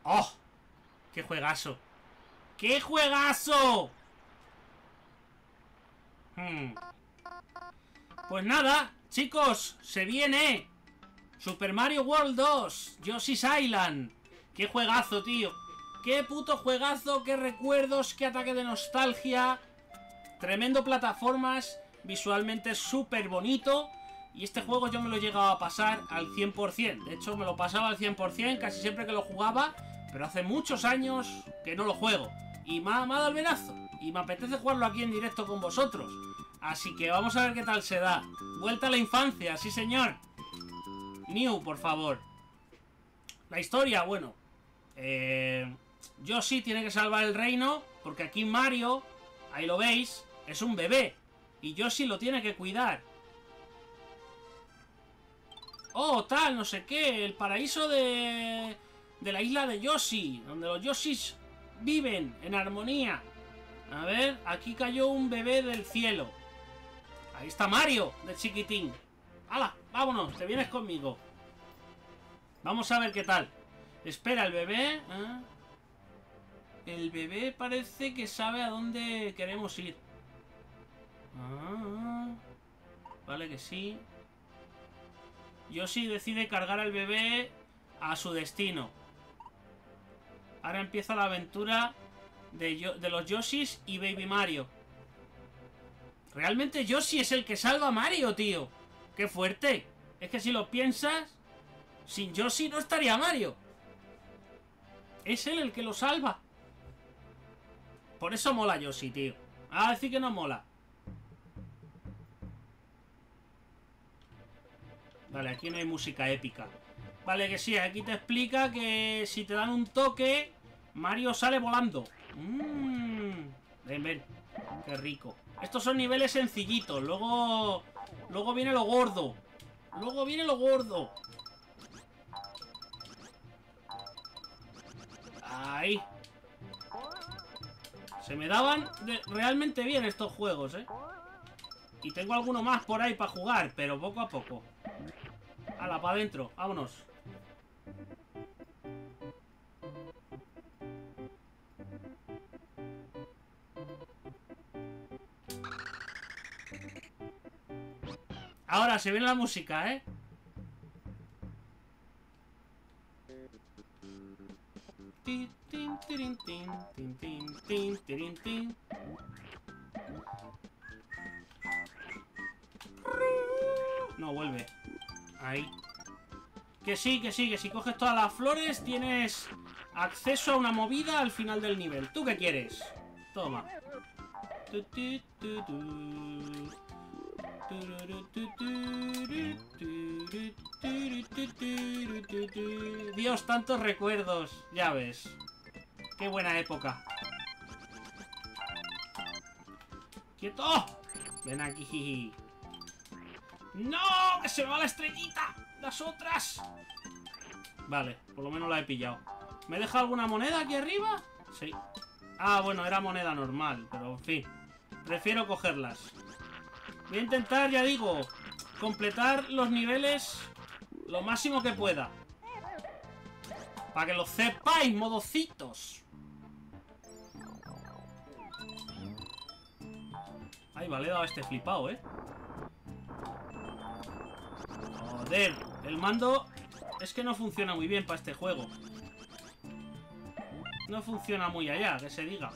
¡Oh! ¡Qué juegazo! ¡Qué juegazo! Pues nada, chicos, se viene Super Mario World 2, Yoshi's Island. ¡Qué juegazo, tío! ¡Qué puto juegazo! ¡Qué recuerdos! ¡Qué ataque de nostalgia! Tremendo plataformas, visualmente súper bonito. Y este juego yo me lo he llegado a pasar al 100%. De hecho, me lo pasaba al 100% casi siempre que lo jugaba. Pero hace muchos años que no lo juego. Y me ha dado el venazo. Y me apetece jugarlo aquí en directo con vosotros. Así que vamos a ver qué tal se da. Vuelta a la infancia, sí señor. New, por favor. La historia, bueno. Yoshi tiene que salvar el reino. Porque aquí Mario, ahí lo veis, es un bebé. Y Yoshi lo tiene que cuidar. Oh, tal, no sé qué. El paraíso de la isla de Yoshi. Donde los Yoshis viven en armonía. A ver, aquí cayó un bebé del cielo. Ahí está Mario, de chiquitín. ¡Hala! Vámonos, te vienes conmigo. Vamos a ver qué tal. Espera, el bebé... El bebé parece que sabe a dónde queremos ir. Vale que sí. Yoshi decide cargar al bebé a su destino. Ahora empieza la aventura de los Yoshis y Baby Mario. Realmente Yoshi es el que salva a Mario, tío. ¡Qué fuerte! Es que si lo piensas, sin Yoshi no estaría Mario. Es él el que lo salva. Por eso mola Yoshi, tío. Ah, decir que no mola. Vale, aquí no hay música épica. Vale, que sí, aquí te explica que si te dan un toque, Mario sale volando. Ven, ven. Qué rico. Estos son niveles sencillitos. Luego viene lo gordo. Luego viene lo gordo. Ahí. Se me daban realmente bien estos juegos, ¿eh? Y tengo alguno más por ahí para jugar, pero poco a poco. Hala, para adentro. Vámonos. Ahora se viene la música, ¿eh? No, vuelve. Ahí. Que sí, que sí, que si coges todas las flores tienes acceso a una movida al final del nivel. ¿Tú qué quieres? Toma. Dios, tantos recuerdos. Ya ves. Qué buena época. ¡Quieto! Ven aquí. ¡No! ¡Que se me va la estrellita! ¡Las otras! Vale, por lo menos la he pillado. ¿Me deja alguna moneda aquí arriba? Sí. Ah, bueno, era moneda normal, pero en fin. Prefiero cogerlas. Voy a intentar, ya digo, completar los niveles lo máximo que pueda. Para que lo sepáis, modocitos. Ay, vale, he dado a este flipado, ¿eh? Joder, el mando es que no funciona muy bien para este juego. No funciona muy allá, que se diga.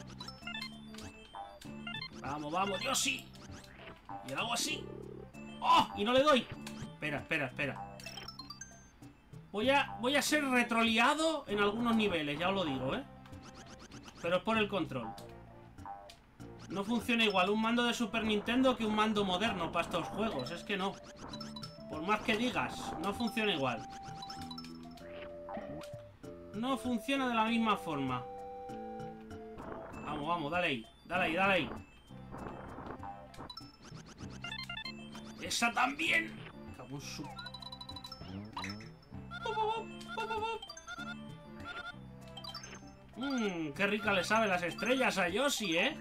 Vamos, vamos, Yoshi. Y lo hago así. ¡Oh! Y no le doy. Espera. Voy a ser retroleado en algunos niveles, ya os lo digo, ¿eh? Pero es por el control. No funciona igual un mando de Super Nintendo que un mando moderno para estos juegos. Es que no. Por más que digas, no funciona igual. No funciona de la misma forma. Vamos, vamos, dale ahí. Dale ahí. ¡Esa también! Cago en su... qué rica le sabe las estrellas a Yoshi, ¿eh?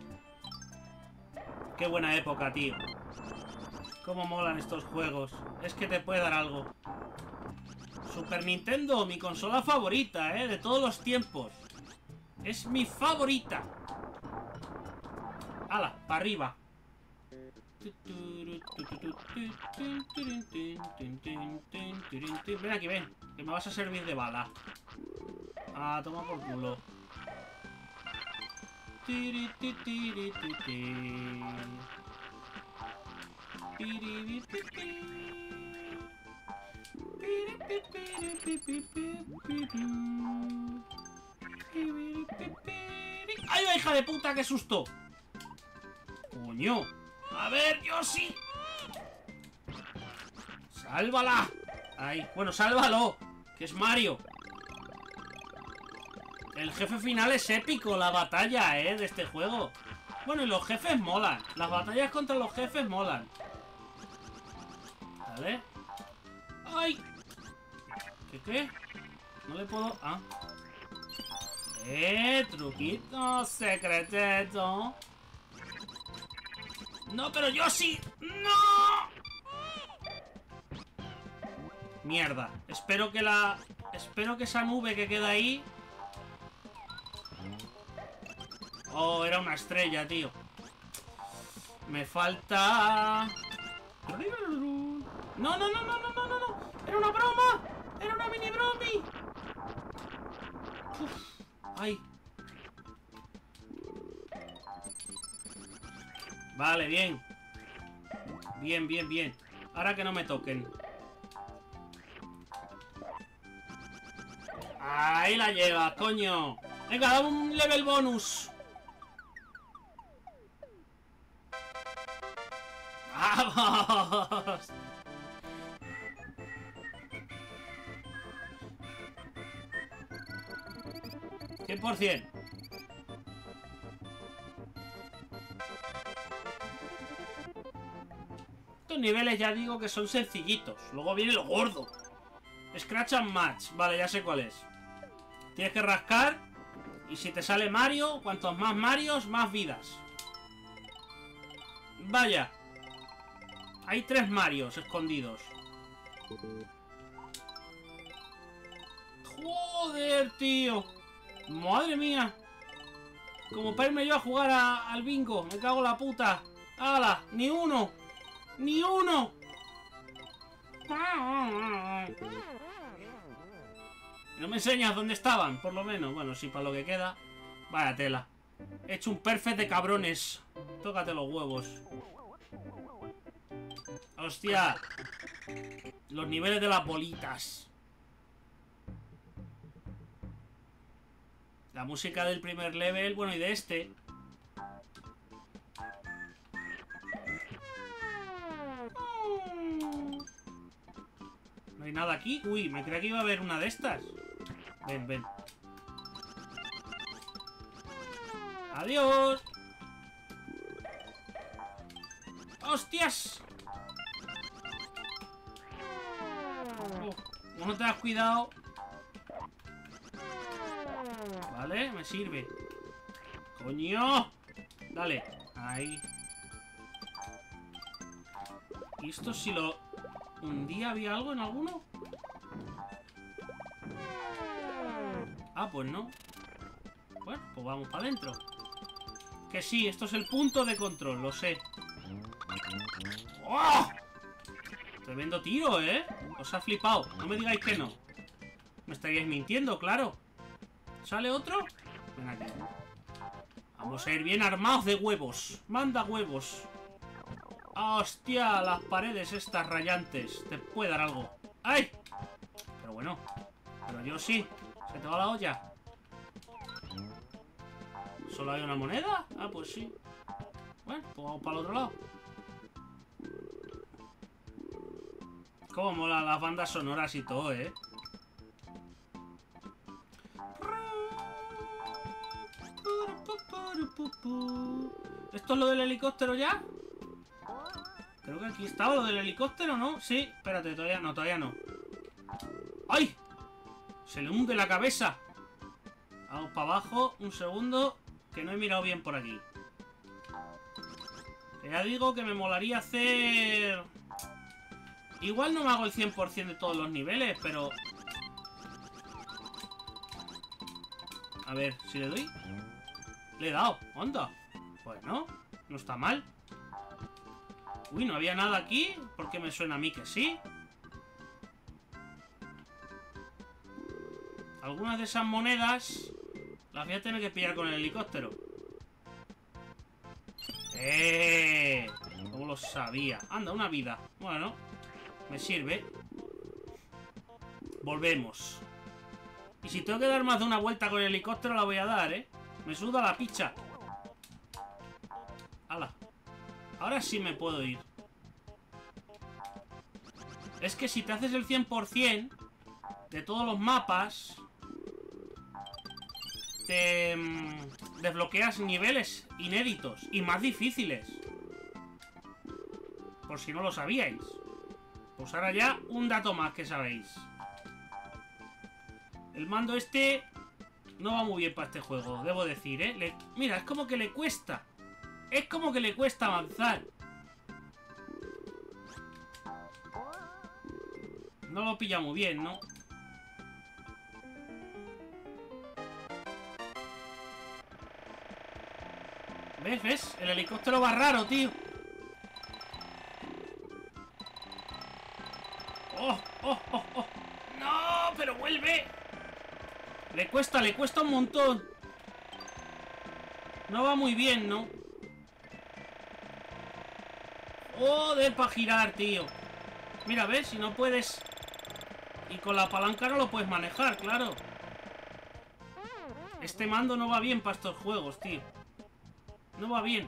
Qué buena época, Cómo molan estos juegos. Es que te puede dar algo. Super Nintendo, mi consola favorita, de todos los tiempos. Es mi favorita. ¡Hala! Para arriba. Ven aquí, ven. Que me vas a servir de bala. Ah, toma por culo. ¡Ay, hija de puta! ¡Qué susto! ¡Coño! A ver, Yoshi. ¡Sálvala! Ahí. Bueno, sálvalo. Que es Mario. El jefe final es épico, la batalla, de este juego. Bueno, y los jefes molan. Las batallas contra los jefes molan. Vale. ¡Ay! ¿Qué? No le puedo... Ah. Truquito secreto. No, pero yo sí. ¡No! Mierda. Espero que esa nube que queda ahí... Oh, era una estrella, tío. Me falta... No. Era una broma. Era una mini bromi. Uf. Ay. Vale, bien. Bien. Ahora que no me toquen. Ahí la llevas, coño. Venga, dame un level bonus. ¡Vamos! 100%. Estos niveles ya digo que son sencillitos. Luego viene lo gordo. Scratch and Match. Vale, ya sé cuál es. Tienes que rascar. Y si te sale Mario, cuantos más Marios, más vidas. Vaya. Hay 3 Marios escondidos. Joder, tío. Madre mía. Como para irme yo a jugar al bingo. Me cago en la puta. ¡Hala! ¡Ni uno! ¡Ni uno! No me enseñas dónde estaban, por lo menos. Bueno, sí, para lo que queda. Vaya tela. He hecho un perfect de cabrones. Tócate los huevos. ¡Hostia! Los niveles de las bolitas. La música del primer level, bueno, y de este. No hay nada aquí. Uy, me creía que iba a haber una de estas. Ven. ¡Adiós! ¡Hostias! Oh, no te has cuidado. Vale, me sirve. ¡Coño! Dale, ahí. ¿Y esto si lo... ¿Un día había algo en alguno? Ah, pues no. Bueno, pues vamos para adentro. Que sí, esto es el punto de control, lo sé. ¡Oh! Tremendo tiro, ¿eh? Os ha flipado. No me digáis que no. Me estaríais mintiendo, claro. ¿Sale otro? Ven aquí. Vamos a ir bien armados de huevos. Manda huevos. ¡Hostia! Las paredes estas rayantes. Te puede dar algo. ¡Ay! Pero bueno. Pero yo sí. ¿Se te va la olla? ¿Solo hay una moneda? Ah, pues sí. Bueno, pues vamos para el otro lado. Cómo molan las bandas sonoras y todo, ¿eh? ¿Esto es lo del helicóptero ya? Creo que aquí estaba lo del helicóptero, ¿no? Sí, espérate, todavía no. ¡Ay! Se le hunde la cabeza. Vamos para abajo, un segundo. Que no he mirado bien por aquí. Que ya digo que me molaría hacer... Igual no me hago el 100% de todos los niveles, pero A ver, si le doy. Le he dado, onda. Bueno, no está mal. Uy, no había nada aquí. ¿Por qué me suena a mí que sí? Algunas de esas monedas las voy a tener que pillar con el helicóptero. ¿Cómo lo sabía? Anda, una vida. Bueno, me sirve. Volvemos. Y si tengo que dar más de una vuelta con el helicóptero, la voy a dar, ¿eh? Me suda la picha. ¡Hala! Ahora sí me puedo ir. Es que si te haces el 100% de todos los mapas, te desbloqueas niveles inéditos y más difíciles. Por si no lo sabíais. Pues ahora ya un dato más que sabéis. El mando este no va muy bien para este juego, debo decir, ¿eh? Mira, es como que le cuesta. Es como que le cuesta avanzar. No lo pilla muy bien, ¿no? ¿Ves? ¿Ves? El helicóptero va raro, tío. ¡Oh! ¡Oh! ¡Oh! ¡Oh! ¡No! ¡Pero vuelve! Le cuesta un montón. No va muy bien, ¿no? ¡Joder, para girar, tío! Mira, ¿ves? Si no puedes... Y con la palanca no lo puedes manejar, claro. Este mando no va bien para estos juegos, tío. No va bien.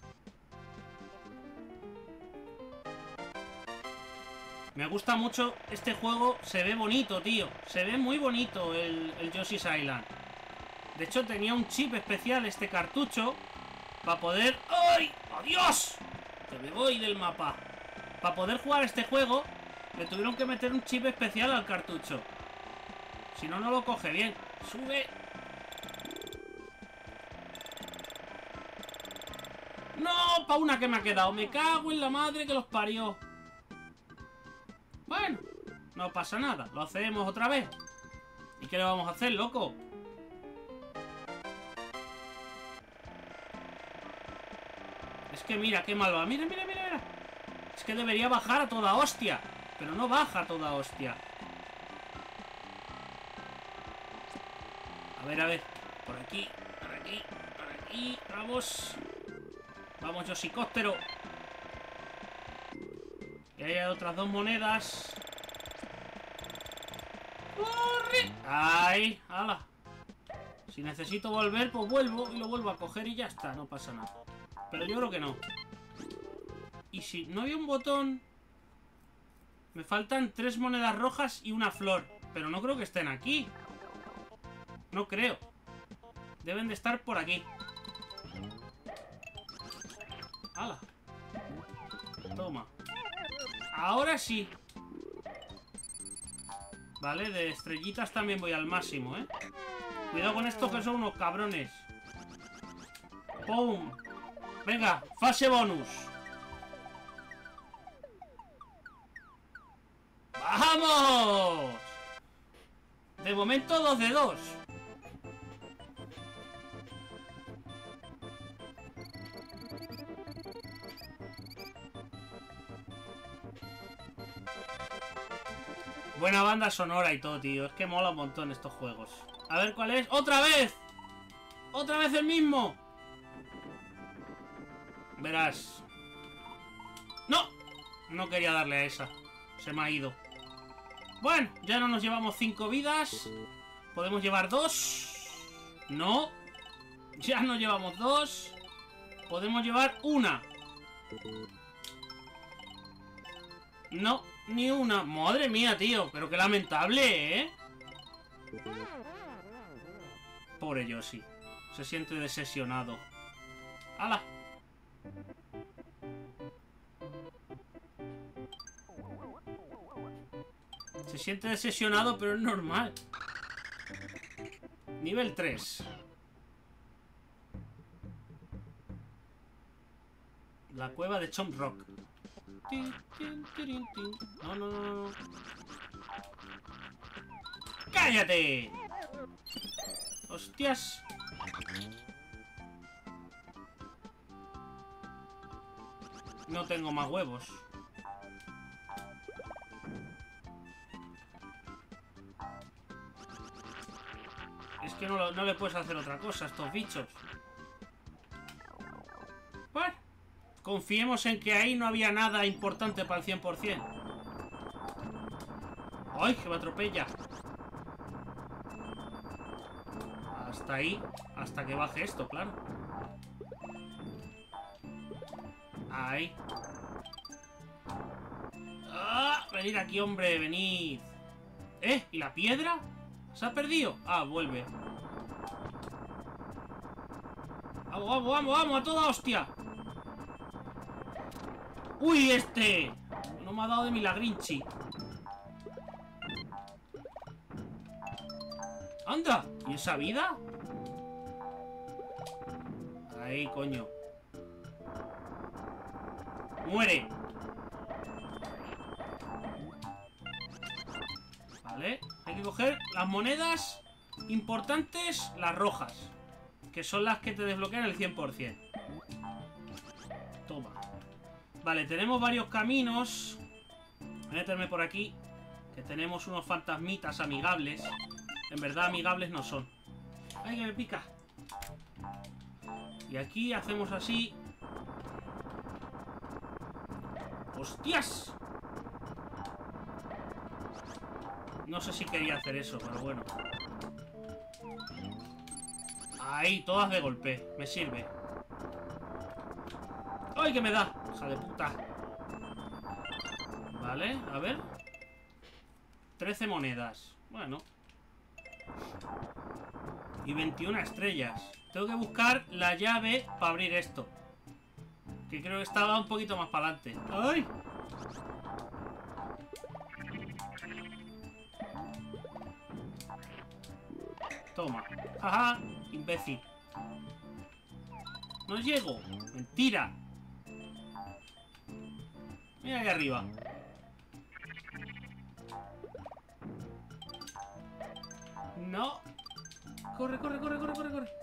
Me gusta mucho este juego. Se ve bonito, tío. Se ve muy bonito el Yoshi's Island. De hecho, tenía un chip especial este cartucho para poder... ¡Ay! ¡Adiós! Que me voy del mapa. Para poder jugar este juego, le tuvieron que meter un chip especial al cartucho. Si no, no lo coge bien. ¡Sube! ¡No! Pa' una que me ha quedado. Me cago en la madre que los parió. Bueno, no pasa nada. Lo hacemos otra vez. ¿Y qué le vamos a hacer, loco? Es que mira, qué mal va. Mira, mira, mira, mira. Es que debería bajar a toda hostia. Pero no baja a toda hostia. A ver. Por aquí, por aquí, por aquí. Vamos. Vamos, Yoshicóptero. Y ahí hay otras dos monedas. ¡Corre! ¡Ay! ¡Hala! Si necesito volver, pues vuelvo y lo vuelvo a coger y ya está. No pasa nada. Pero yo creo que no. Y si no había un botón... Me faltan 3 monedas rojas y una flor. Pero no creo que estén aquí. No creo. Deben de estar por aquí. ¡Hala! Toma. Ahora sí. Vale, de estrellitas también voy al máximo, ¿eh? Cuidado con estos que son unos cabrones. ¡Pum! Venga, fase bonus. ¡Vamos! De momento 2 de 2. Buena banda sonora y todo, tío. Es que mola un montón estos juegos. A ver cuál es. ¡Otra vez! ¡Otra vez el mismo! Verás. ¡No! No quería darle a esa. Se me ha ido. Bueno, ya no nos llevamos 5 vidas. Podemos llevar 2. No. Ya no llevamos 2. Podemos llevar 1. No, ni una. Madre mía, tío. Pero qué lamentable, ¿eh? Pobre Yoshi. Se siente decepcionado. ¡Hala! Se siente decepcionado, pero es normal. Nivel 3. La cueva de Chomp Rock. No, no, no, no. ¡Cállate! ¡Hostias! No tengo más huevos. Es que no le puedes hacer otra cosa a estos bichos. Bueno, confiemos en que ahí no había nada importante para el 100%. ¡Ay, que me atropella! Hasta ahí, hasta que baje esto, claro. Ahí. ¡Ah! Venid aquí, hombre, venid. ¿Y la piedra? ¿Se ha perdido? Ah, vuelve. ¡Vamos, vamos, vamos, vamos! ¡A toda hostia! ¡Uy, este! No me ha dado de milagrinchi. ¡Anda! ¿Y esa vida? Ahí, coño. ¡Muere! Vale. Hay que coger las monedas importantes, las rojas, que son las que te desbloquean el 100%. Toma. Vale, tenemos varios caminos. Voy a meterme por aquí, que tenemos unos fantasmitas amigables. En verdad amigables no son. ¡Ay, que me pica! Y aquí hacemos así. ¡Hostias! No sé si quería hacer eso, pero bueno. Ahí, todas de golpe. Me sirve. ¡Ay, que me da! ¡Hija de puta! Vale, a ver. 13 monedas. Bueno. Y 21 estrellas. Tengo que buscar la llave para abrir esto, que creo que estaba un poquito más para adelante. ¡Ay! Toma. ¡Jaja! Imbécil. No llego. Mentira. Mira ahí arriba. No. Corre, corre, corre, corre, corre, corre.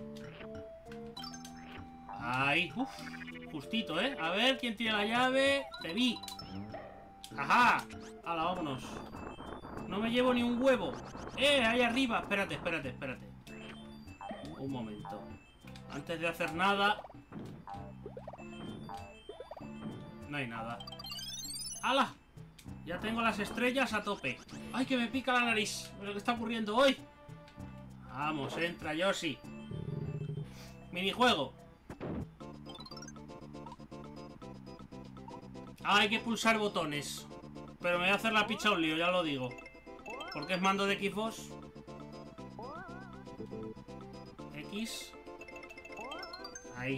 Ahí. Uf. Justito, ¿eh? A ver, ¿quién tiene la llave? Te vi. ¡Ajá! ¡Hala, vámonos! No me llevo ni un huevo. Ahí arriba. Espérate, espérate, espérate. Un momento. Antes de hacer nada. No hay nada. ¡Hala! Ya tengo las estrellas a tope. ¡Ay, que me pica la nariz! ¿Lo que está ocurriendo hoy? Vamos, entra, Yoshi. Minijuego. Ah, hay que pulsar botones. Pero me voy a hacer la picha un lío, ya lo digo. Porque es mando de Xbox. X. Ahí.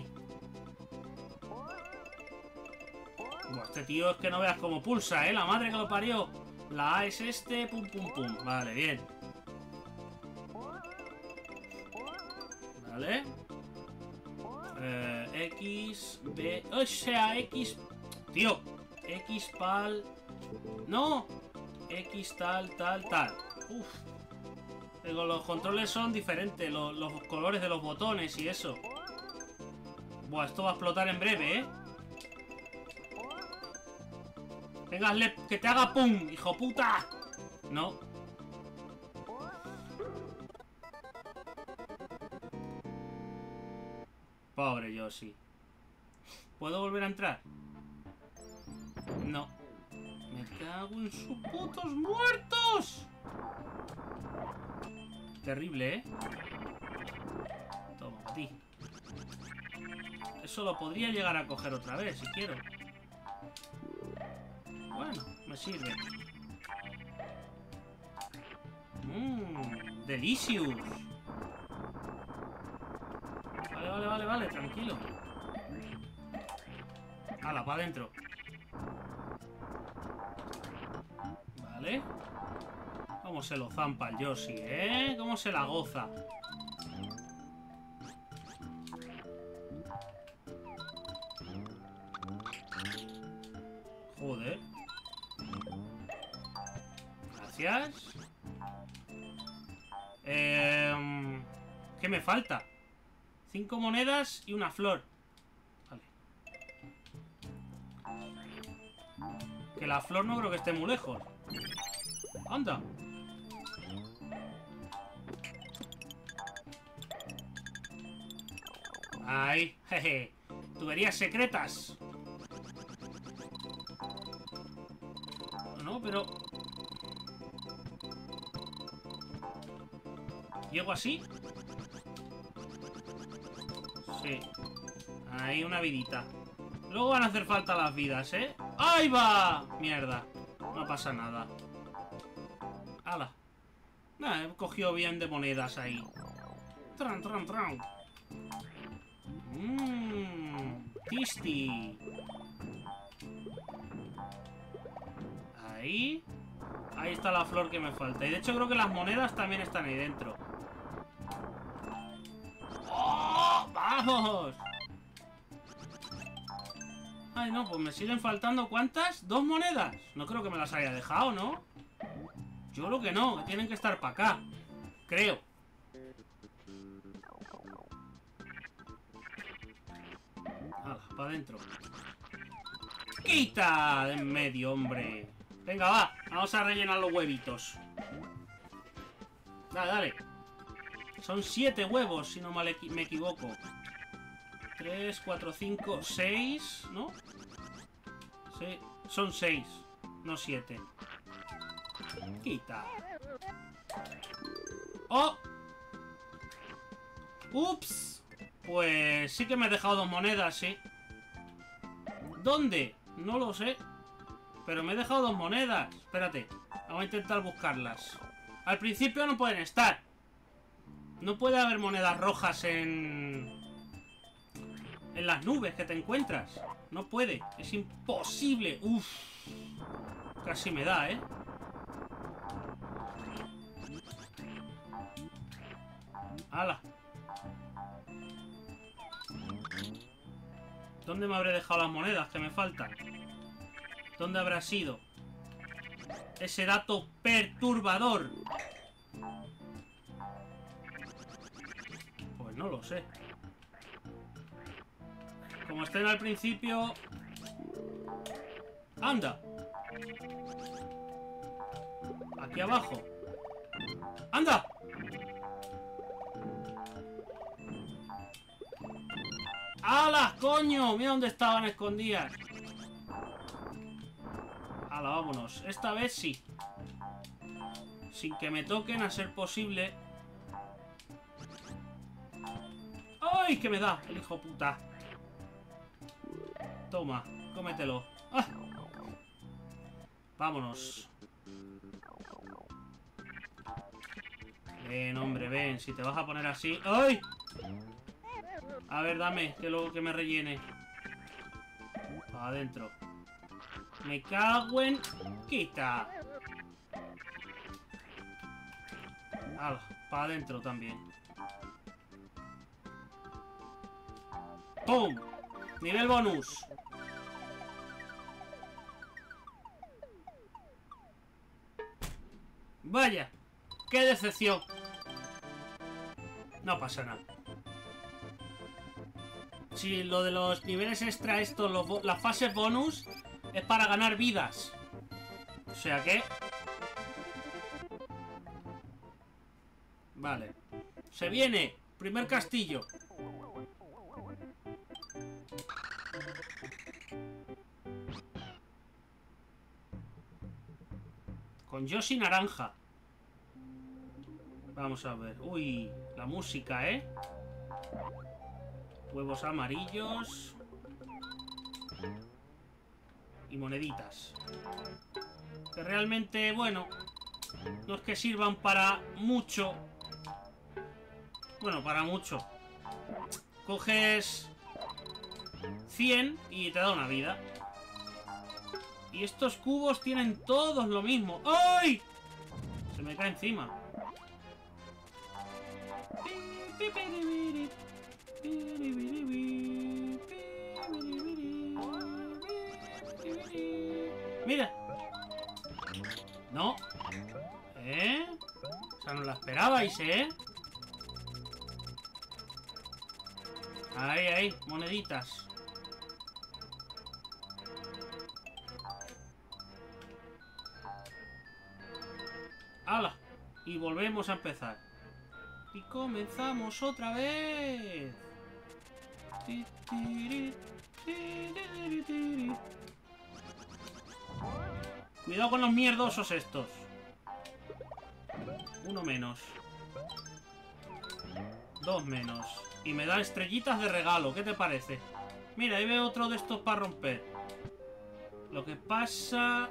Buah, este tío es que no veas cómo pulsa, ¿eh? La madre que lo parió. La A es este, pum, pum, pum. Vale, bien. Vale. X, B... O sea, X... Tío. X, pal... No. X, tal, tal, tal. Uf. Pero los controles son diferentes. Los colores de los botones y eso. Buah, esto va a explotar en breve, ¿eh? Venga, que te haga pum, hijo puta. No. Pobre Yoshi. ¿Puedo volver a entrar? No. Me cago en sus putos muertos. Terrible, ¿eh? Toma, a ti. Eso lo podría llegar a coger otra vez, si quiero. Bueno, me sirve. Delicious. Vale, vale, vale, vale, tranquilo. Hala, para adentro. Vale. Cómo se lo zampa el Yoshi, ¿eh? Cómo se la goza. Joder. Gracias. ¿Qué me falta? 5 monedas y una flor. Vale. Que la flor no creo que esté muy lejos. Anda. Ahí, jeje. Tuberías secretas. No, pero... ¿Llego así? Sí. Ahí una vidita. Luego van a hacer falta las vidas, ¿eh? ¡Ahí va! Mierda. No pasa nada. ¡Hala! Nah, he cogido bien de monedas ahí. ¡Tran, tran, tran! Tasty. Ahí. Ahí está la flor que me falta. Y de hecho creo que las monedas también están ahí dentro. ¡Oh! ¡Vamos! Ay, no, pues me siguen faltando. ¿Cuántas? ¿2 monedas? No creo que me las haya dejado, ¿no? Yo creo que no, que tienen que estar para acá. Creo. Hala, para adentro. ¡Quita de en medio, hombre! Venga, va. Vamos a rellenar los huevitos. Dale, dale. Son 7 huevos, si no me equivoco. 3, 4, 5, 6, ¿no? Sí, son 6, no 7. Quita. ¡Oh! ¡Ups! Pues sí que me he dejado 2 monedas, sí. ¿Dónde? No lo sé. Pero me he dejado 2 monedas. Espérate, vamos a intentar buscarlas. Al principio no pueden estar. No puede haber monedas rojas en las nubes que te encuentras. No puede, es imposible. Uf. Casi me da, ¿eh? ¡Hala! ¿Dónde me habré dejado las monedas que me faltan? ¿Dónde habrá sido ese dato perturbador? Pues no lo sé. Como estén al principio... ¡Anda! Aquí abajo. ¡Anda! ¡Hala, coño! Mira dónde estaban escondidas. ¡Hala, vámonos! Esta vez sí. Sin que me toquen, a ser posible. ¡Ay! ¿Qué me da el hijo puta? Toma, cómetelo. ¡Ah! Vámonos. Ven, hombre, ven. Si te vas a poner así... ¡Ay! A ver, dame, que luego que me rellene. Para adentro. Me cago en... ¡Quita! ¡Hala! Para adentro también. ¡Pum! Nivel bonus. Vaya, qué decepción. No pasa nada. Si lo de los niveles extra, esto, las fases bonus, es para ganar vidas. O sea que... Vale. Se viene. Primer castillo. Con Yoshi naranja. Vamos a ver. Uy, la música, ¿eh? Huevos amarillos. Y moneditas. Que realmente, bueno, no es que sirvan para mucho. Bueno, para mucho. Coges 100 y te da una vida. Y estos cubos tienen todos lo mismo. ¡Ay! Se me cae encima. Mira. No. O sea, no la esperabais, ¿eh? Ahí, ahí, moneditas. ¡Hala! Y volvemos a empezar. Y comenzamos otra vez. Cuidado con los mierdosos estos. Uno menos. Dos menos. Y me da estrellitas de regalo. ¿Qué te parece? Mira, ahí veo otro de estos para romper. Lo que pasa...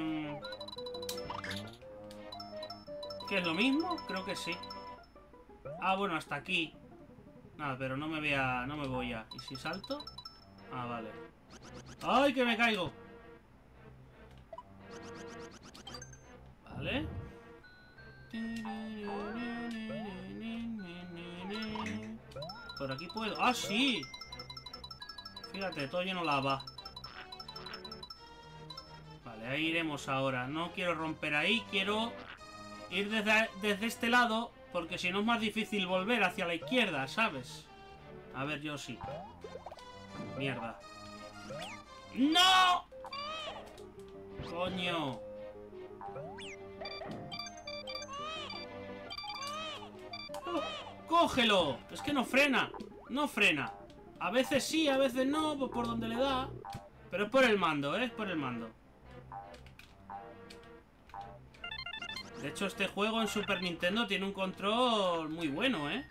¿qué es lo mismo? Creo que sí. Ah, bueno, hasta aquí. Nada, pero no me voy a... ¿Y si salto? Ah, vale. ¡Ay, que me caigo! Vale. Por aquí puedo... ¡Ah, sí! Fíjate, todo lleno de lava. Vale, ahí iremos ahora. No quiero romper ahí, quiero ir desde este lado, porque si no es más difícil volver hacia la izquierda, ¿sabes? A ver, yo sí. Mierda. ¡No! ¡Coño! ¡Cógelo! Es que no frena. No frena. A veces sí, a veces no, pues por donde le da. Pero es por el mando, ¿eh? Es por el mando. De hecho, este juego en Super Nintendo tiene un control muy bueno, ¿eh?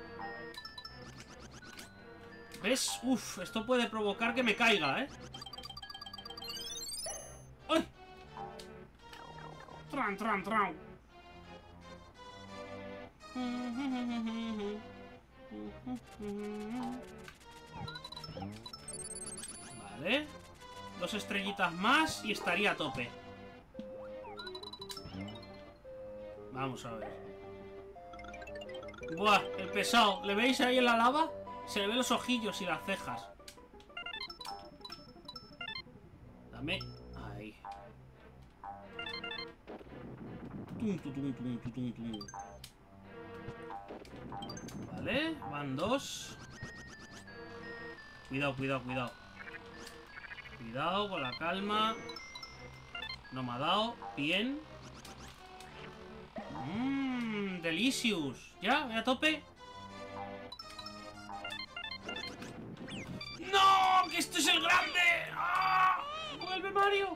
¿Ves? Uf, esto puede provocar que me caiga, ¿eh? ¡Ay! ¡Tran, tran, tran! Vale. 2 estrellitas más y estaría a tope. Vamos a ver. Buah, el pesado. ¿Le veis ahí en la lava? Se le ven los ojillos y las cejas. Dame. Ahí. Tum, tum, tum, tum, tum, tum. Vale, van 2. Cuidado, cuidado, cuidado. Cuidado con la calma. No me ha dado. Bien. Delicious. ¿Ya? ¿Voy a tope? ¡No! ¡Que esto es el grande! ¡Ah! ¡Vuelve Mario!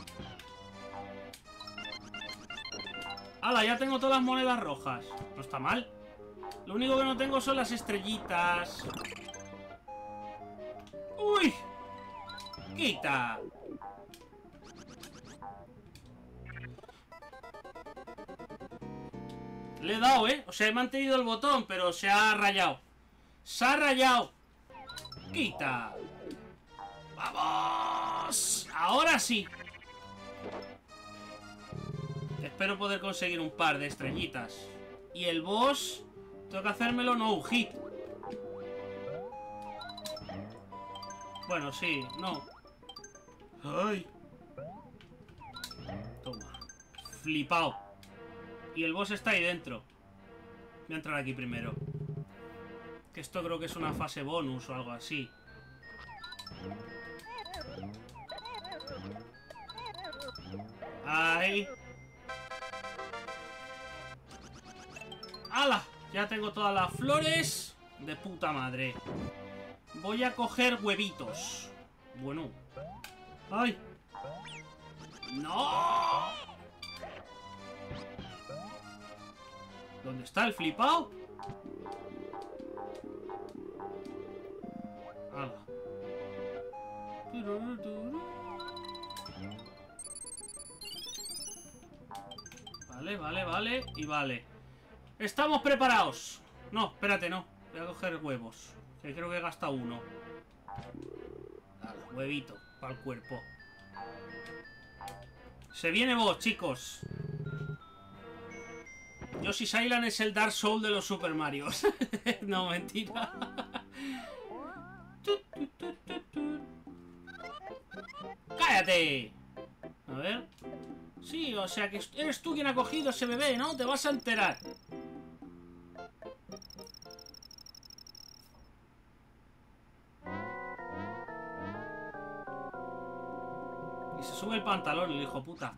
¡Hala! Ya tengo todas las monedas rojas. No está mal. Lo único que no tengo son las estrellitas. ¡Uy! ¡Quita! Le he dado, ¿eh? O sea, he mantenido el botón, pero se ha rayado. ¡Se ha rayado! ¡Quita! ¡Vamos! ¡Ahora sí! Espero poder conseguir un par de estrellitas. Y el boss... tengo que hacérmelo no hit. Bueno, sí, no. ¡Ay! Toma. Flipao. Y el boss está ahí dentro. Voy a entrar aquí primero. Que esto creo que es una fase bonus o algo así. ¡Ay! ¡Hala! Ya tengo todas las flores. De puta madre. Voy a coger huevitos. Bueno. ¡Ay! ¡No! ¿Dónde está el flipao? ¡Hala! Vale, vale, vale. Y vale. ¡Estamos preparados! No, espérate, no. Voy a coger huevos. Que creo que he gastado uno. Vale, huevito para el cuerpo. Se viene vos, chicos. Yoshi's Island es el Dark Souls de los Super Marios. No, mentira. ¡Cállate! A ver. Sí, o sea que eres tú quien ha cogido ese bebé, ¿no? Te vas a enterar. sube el pantalón, el hijo puta.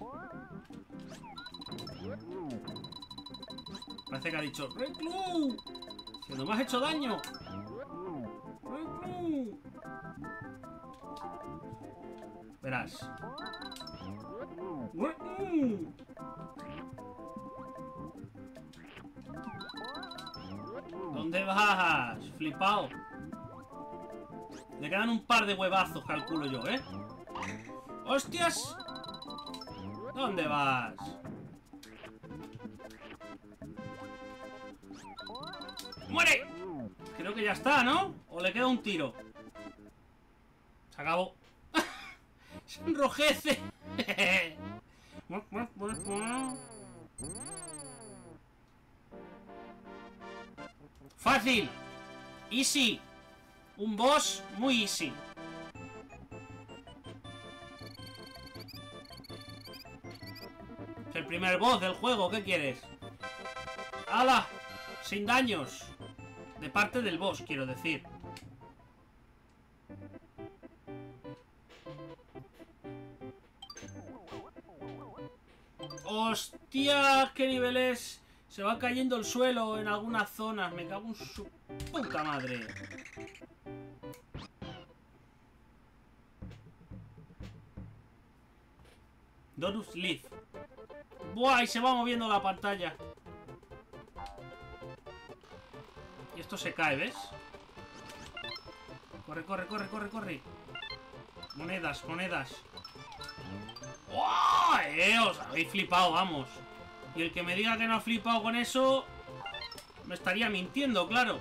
Parece que ha dicho ¡Reclu! ¡Que no me has hecho daño! ¡Reclu! Verás. ¡Reclu! ¿Dónde vas? Flipao. Le quedan un par de huevazos, calculo yo, ¿eh? ¡Hostias! ¿Dónde vas? ¡Muere! Creo que ya está, ¿no? ¿O le queda un tiro? Se acabó. Se enrojece. Fácil. Easy. Un boss muy easy. Es el primer boss del juego, ¿qué quieres? ¡Hala! Sin daños. De parte del boss, quiero decir. ¡Hostia! ¿Qué niveles? Se va cayendo el suelo en algunas zonas. Me cago en su puta madre. Donut Leaf. ¡Buah! Y se va moviendo la pantalla. Y esto se cae, ¿ves? Corre, corre, corre, corre, corre. Monedas, monedas. ¡Oh! Os habéis flipado, vamos. Y el que me diga que no ha flipado con eso me estaría mintiendo, claro.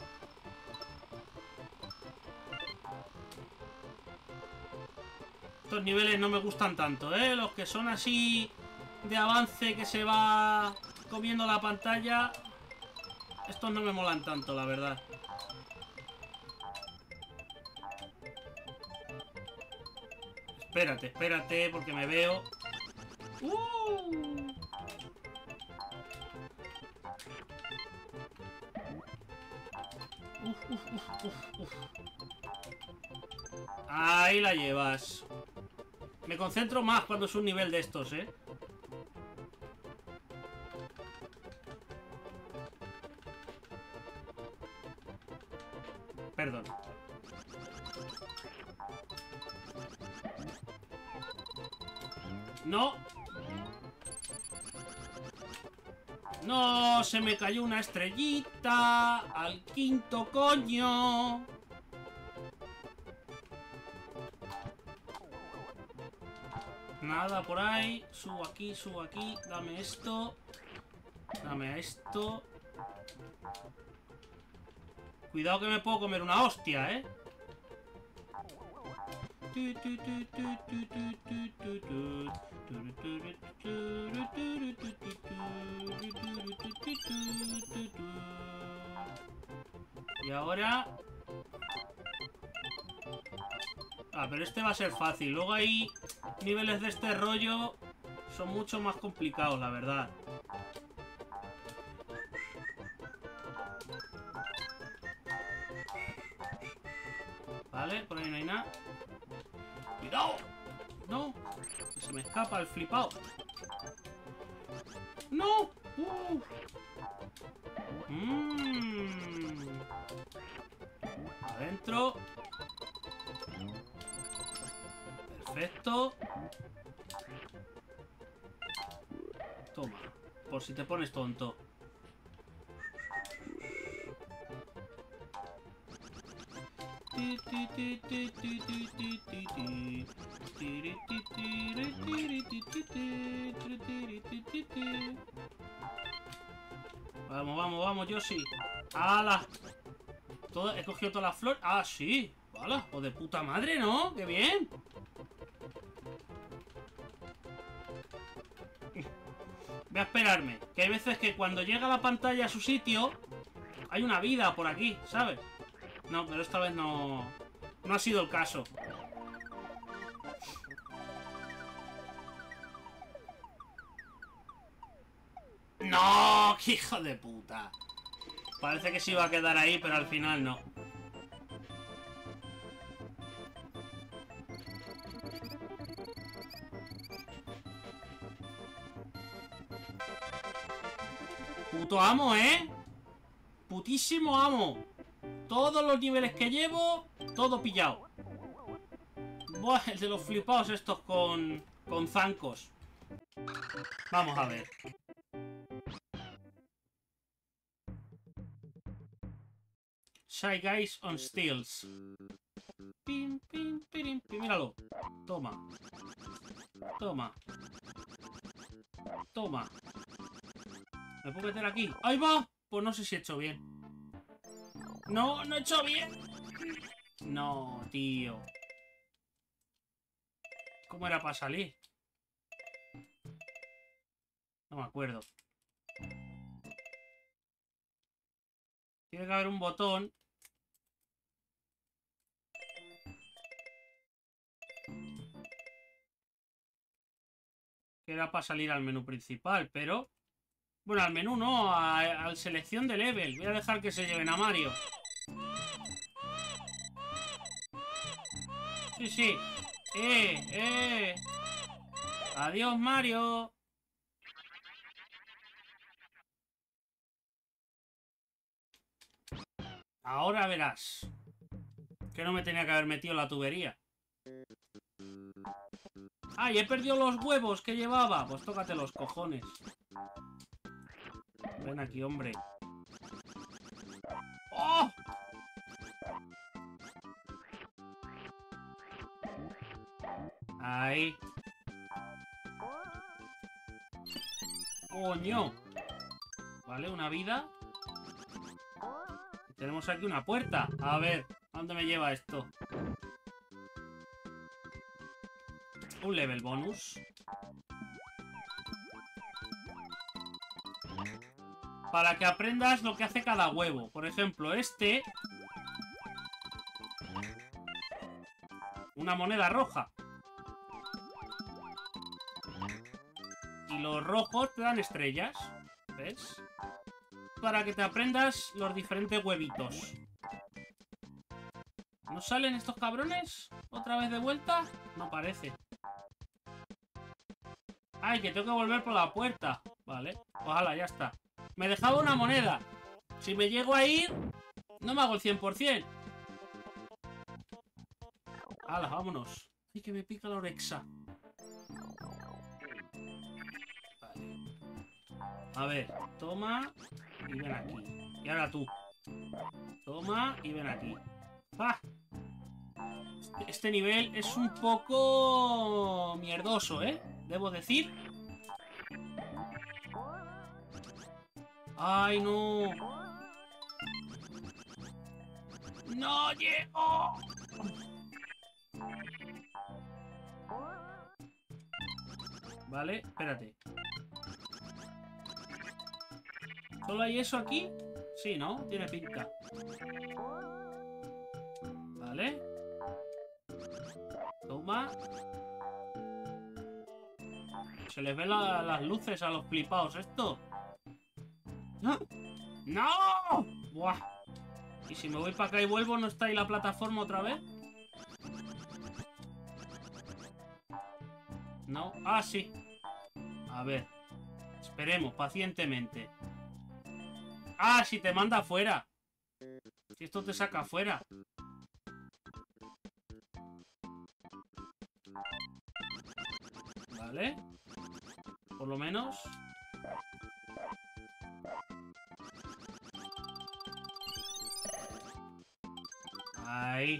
Estos niveles no me gustan tanto, ¿eh? Los que son así de avance, que se va comiendo la pantalla. Estos no me molan tanto, la verdad. Espérate, espérate, porque me veo. Ahí la llevas. Me concentro más cuando es un nivel de estos, ¿eh? Perdón. No. No, se me cayó una estrellita. Al quinto, coño. Nada por ahí. Subo aquí, subo aquí. Dame esto. Dame esto. Cuidado que me puedo comer una hostia, ¿eh? Y ahora... Ah, pero este va a ser fácil. Luego hay niveles de este rollo. Son mucho más complicados, la verdad. Vale, por ahí no hay nada. ¡Cuidado! ¡No! Que se me escapa el flipado. ¡No! Adentro. Perfecto. Toma. Por si te pones tonto. Vamos, vamos, vamos, Yoshi. ¡Hala! He cogido todas las flores. ¡Ah, sí! ¡Hala! ¡O de puta madre!, ¿no? ¡Qué bien! Voy a esperarme. Que hay veces que cuando llega la pantalla a su sitio hay una vida por aquí, ¿sabes? No, pero esta vez no ha sido el caso. ¡No! ¡Qué hijo de puta! Parece que se iba a quedar ahí, pero al final no. puto amo, ¿eh? Putísimo amo. Todos los niveles que llevo, todo pillado. Buah, el de los flipados estos con zancos. Vamos a ver. Shy Guys on Steels. Pim, pim, pirim, pim. Míralo. Toma. Toma. Toma. ¿Me puedo meter aquí? ¡Ahí va! Pues no sé si he hecho bien. No, no he hecho bien. No, tío. ¿Cómo era para salir? No me acuerdo. Tiene que haber un botón. Que era para salir al menú principal, pero... Bueno, al menú no, a selección de level. Voy a dejar que se lleven a Mario. Sí, sí. Adiós, Mario. Ahora verás. Que no me tenía que haber metido en la tubería. ¡Ay, he perdido los huevos que llevaba! Pues tócate los cojones. Ven aquí, hombre. ¡Oh! Ahí. ¡Coño! Vale, una vida. Y tenemos aquí una puerta. A ver, ¿a dónde me lleva esto? Un level bonus. Para que aprendas lo que hace cada huevo. Por ejemplo, este... Una moneda roja. Y los rojos te dan estrellas. ¿Ves? Para que te aprendas los diferentes huevitos. ¿No salen estos cabrones? ¿Otra vez de vuelta? No parece. ¡Ay, que tengo que volver por la puerta! Vale, ojalá, ya está. Me dejaba una moneda. Si me llego a ir, no me hago el 100%. ¡Hala, vámonos! ¡Ay, que me pica la orexa! Vale. A ver, toma y ven aquí. Y ahora tú. Toma y ven aquí. ¡Ah! Este nivel es un poco mierdoso, ¿eh? Debo decir. ¡Ay, no! ¡No llego! Vale, espérate. ¿Solo hay eso aquí? Sí, ¿no? Tiene pinta. Vale. Toma. Se les ven las luces a los flipaos esto. ¡No! ¡No! ¡Buah! ¿Y si me voy para acá y vuelvo, no está ahí la plataforma otra vez? ¿No? Ah, sí. A ver. Esperemos, pacientemente. ¡Ah, si te manda afuera! Si esto te saca afuera. Vale. Por lo menos. Ahí.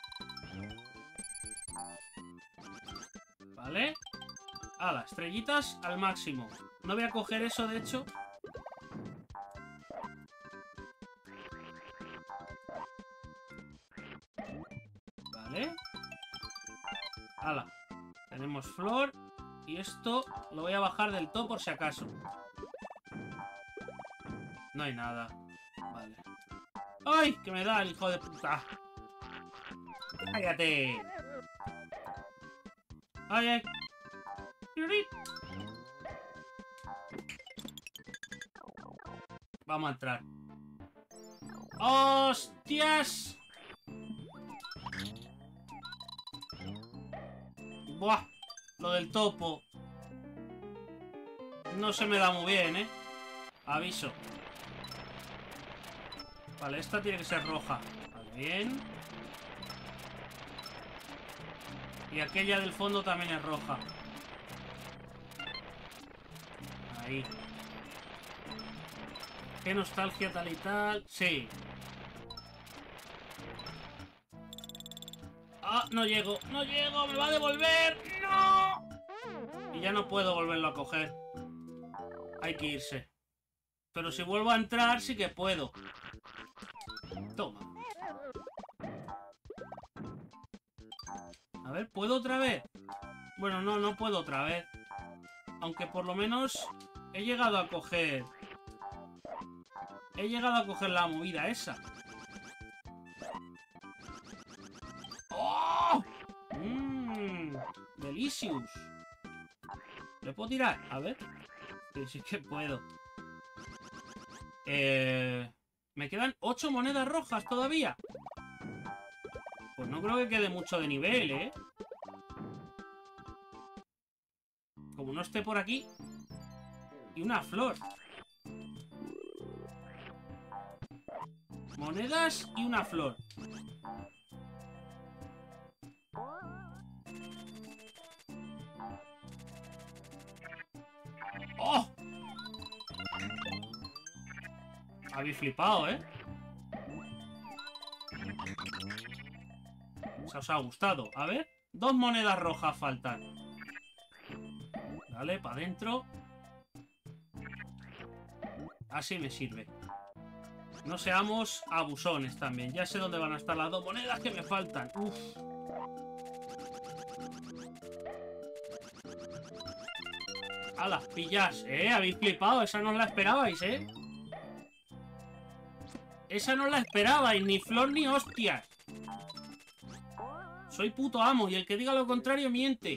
Vale. Ala, estrellitas al máximo. No voy a coger eso, de hecho. Vale. Ala. Tenemos flor. Y esto lo voy a bajar del todo por si acaso. No hay nada. Vale. ¡Ay! Que me da el hijo de puta. ¡Cállate! ¡Ay, ay! Vamos a entrar. ¡Hostias! ¡Buah! Lo del topo. No se me da muy bien, ¿eh? Aviso. Vale, esta tiene que ser roja. Vale, bien. Y aquella del fondo también es roja. Ahí. Qué nostalgia tal y tal. Sí. ¡Ah! No llego. ¡No llego! ¡Me va a devolver! ¡No! Y ya no puedo volverlo a coger. Hay que irse. Pero si vuelvo a entrar sí que puedo. Toma. A ver, ¿puedo otra vez? Bueno, no puedo otra vez. Aunque por lo menos he llegado a coger... He llegado a coger la movida esa. ¡Oh! Delicious. ¿Le puedo tirar? A ver. Sí que puedo. Me quedan 8 monedas rojas todavía. Pues no creo que quede mucho de nivel, ¿eh? Como no esté por aquí. Y una flor. Monedas y una flor. ¡Oh! Habéis flipado, ¿eh? Se os ha gustado. A ver. 2 monedas rojas faltan. Vale, para adentro. Así me sirve. No seamos abusones también. Ya sé dónde van a estar las 2 monedas que me faltan. Uf. ¡Hala! Pillas, habéis flipado. Esa no os la esperabais, Esa no la esperabais. Ni flor ni hostias. Soy puto amo. Y el que diga lo contrario miente.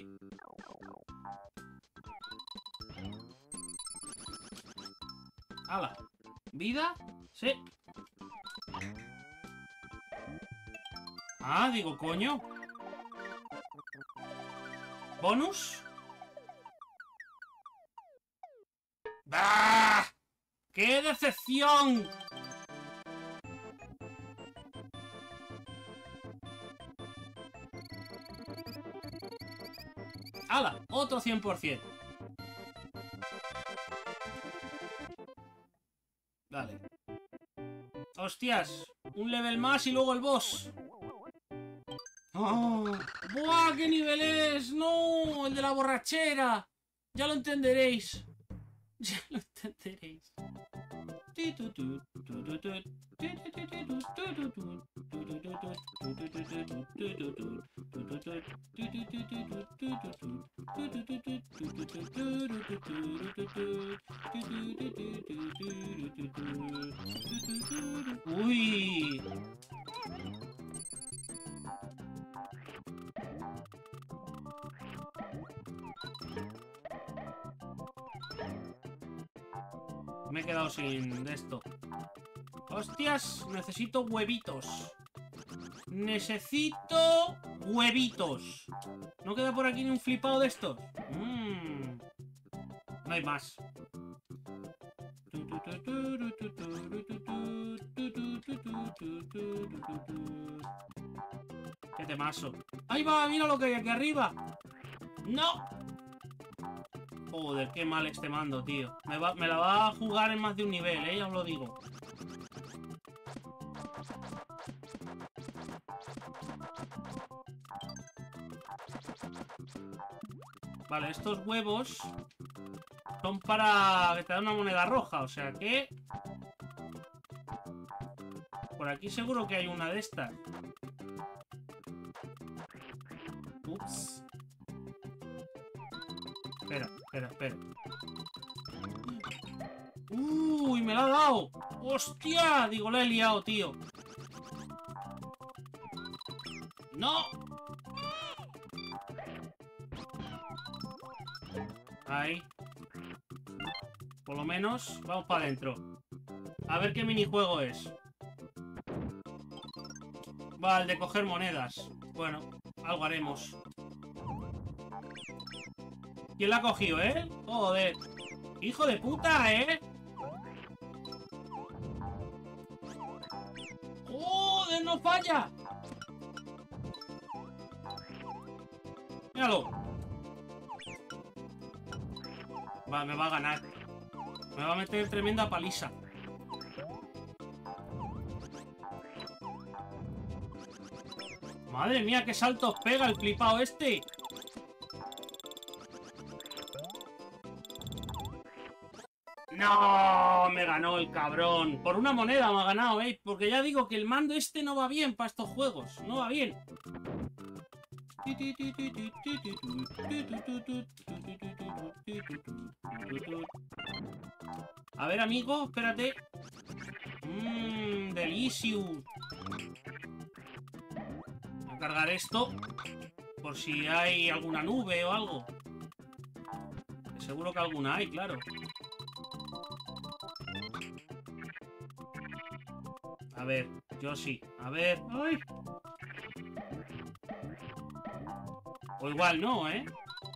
¡Hala! ¿Vida? Sí. Ah, digo, coño. ¿Bonus? ¡Bah! ¡Qué decepción! ¡Hala! Otro 100%. Vale. ¡Hostias! Un level más y luego el boss. ¡Oh! ¡Buah! ¿Qué nivel es? ¡No! El de la borrachera. Ya lo entenderéis. Ya lo entenderéis. Uy. Me he quedado sin de esto. ¡Hostias! Necesito huevitos. Necesito huevitos. ¿No queda por aquí ni un flipado de estos? No hay más. ¡Qué temazo! ¡Ahí va! ¡Mira lo que hay aquí arriba! ¡No! Joder, qué mal este mando, tío. Me la va a jugar en más de un nivel, ya os lo digo. Vale, estos huevos son para que te dan una moneda roja, o sea que... Por aquí seguro que hay una de estas. Ups. Espera. ¡Uy! ¡Me la ha dado! ¡Hostia! Digo, la he liado, tío. ¡No! Ahí. Por lo menos, vamos para adentro. A ver qué minijuego es. Va, el de coger monedas. Bueno, algo haremos. ¿Quién la ha cogido, Joder. ¡Hijo de puta, no falla! ¡Míralo! Va, me va a ganar. Me va a meter tremenda paliza. Madre mía, qué saltos pega el flipado este. ¡No! Me ganó el cabrón. Por una moneda me ha ganado, ¿eh? Porque ya digo que el mando este no va bien para estos juegos. No va bien. A ver, amigo, espérate. Delicious. Voy a cargar esto por si hay alguna nube o algo. Seguro que alguna hay, claro. A ver, yo sí. A ver. ¡Ay! O igual no, ¿eh?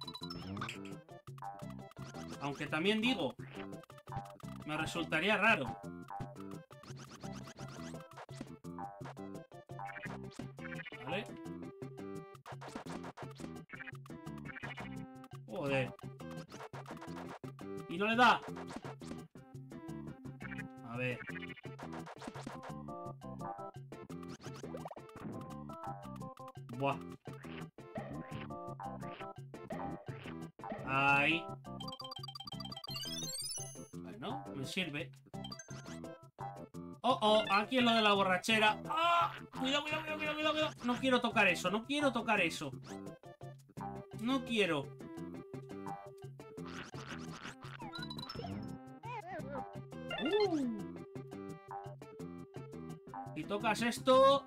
Aunque también digo, me resultaría raro. ¿Vale? Joder. Y no le da. A ver. Buah. Ahí. Bueno, me sirve. Oh, aquí es lo de la borrachera. ¡Ah! Cuidado, cuidado, cuidado, cuidado, cuidado. No quiero tocar eso, no quiero tocar eso. No quiero. Si tocas esto,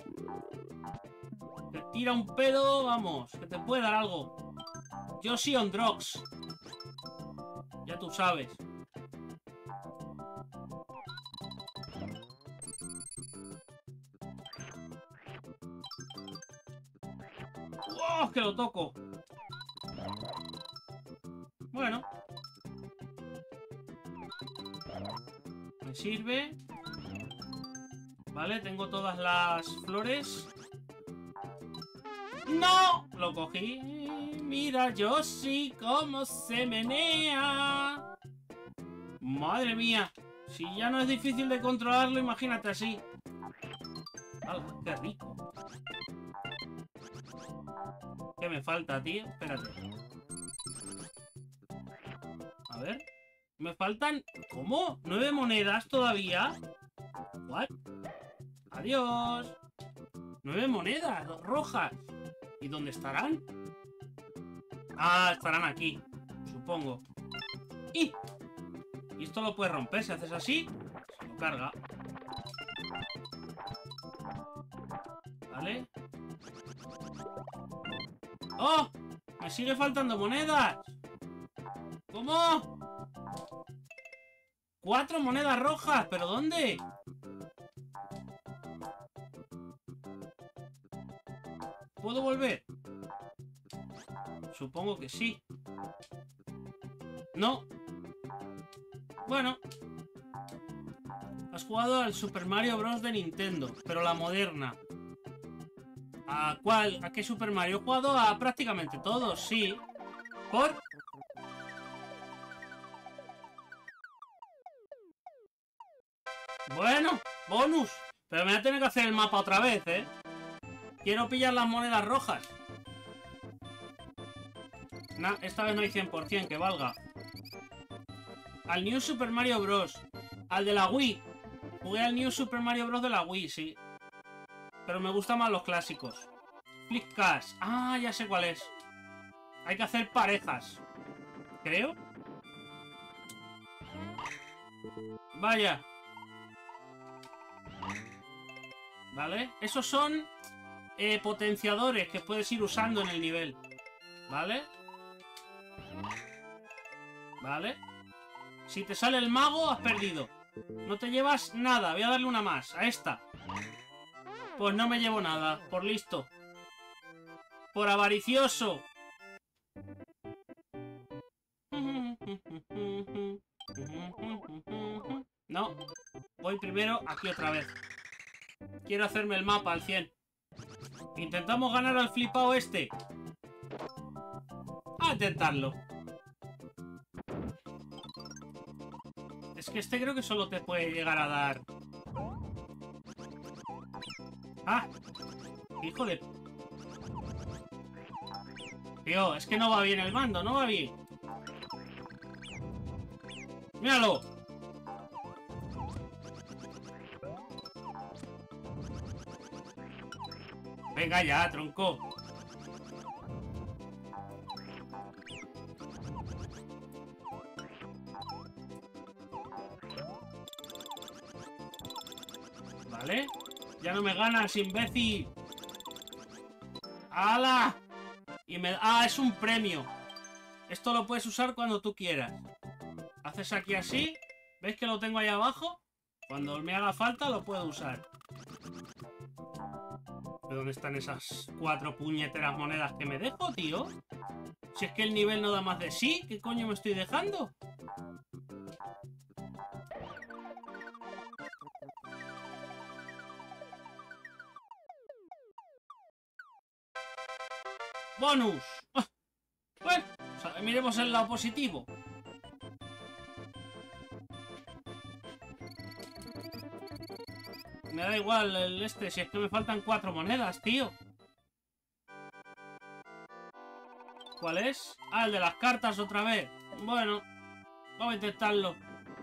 te tira un pedo, vamos, que te puede dar algo. Yo sí on drugs. Ya tú sabes. ¡Oh, que lo toco! Bueno. Me sirve. Vale, tengo todas las flores. ¡No! Lo cogí. Mira, Yoshi, cómo se menea. Madre mía. Si ya no es difícil de controlarlo, imagínate así. ¡Ah, qué rico! ¿Qué me falta, tío? Espérate. A ver. Me faltan... ¿Cómo? ¿9 monedas todavía? ¿What? Adiós. 9 monedas rojas. ¿Y dónde estarán? Ah, estarán aquí. Supongo. ¡Y! Y esto lo puedes romper. Si haces así, se lo carga. ¿Vale? ¡Oh! ¡Me sigue faltando monedas! ¿Cómo? 4 monedas rojas. ¿Pero dónde? ¿Puedo volver? Supongo que sí. No. Bueno. Has jugado al Super Mario Bros. De Nintendo, pero la moderna. ¿A cuál? ¿A qué Super Mario? He jugado a prácticamente todos, sí. ¿Por? Bueno, bonus. Pero me voy a tener que hacer el mapa otra vez, ¿eh? Quiero pillar las monedas rojas. Nah, esta vez no hay 100% que valga. Al New Super Mario Bros. Al de la Wii. Jugué al New Super Mario Bros. De la Wii, sí. Pero me gustan más los clásicos. Flickcast. Ah, ya sé cuál es. Hay que hacer parejas. Creo. Vaya. ¿Vale? Esos son potenciadores que puedes ir usando en el nivel. ¿Vale? ¿Vale? Si te sale el mago, has perdido. No te llevas nada. Voy a darle una más. A esta. Pues no me llevo nada. Por listo. Por avaricioso. No. Voy primero aquí otra vez. Quiero hacerme el mapa al 100. Intentamos ganar al flipado este. A intentarlo. Es que este creo que solo te puede llegar a dar... ¡Ah! ¡Hijo de... Tío, es que no va bien el mando, no va bien. ¡Míralo! Venga ya, tronco. Vale. Ya no me ganas, imbécil. ¡Hala! Y me... ¡Ah, es un premio! Esto lo puedes usar cuando tú quieras. Haces aquí así. ¿Ves que lo tengo ahí abajo? Cuando me haga falta lo puedo usar. ¿Pero dónde están esas 4 puñeteras monedas que me dejo, tío? Si es que el nivel no da más de sí, ¿qué coño me estoy dejando? ¡Bonus! ¡Ah! Bueno, o sea, miremos el lado positivo. Me da igual el este, si es que me faltan 4 monedas, tío. ¿Cuál es? Ah, el de las cartas otra vez. Bueno, vamos a intentarlo.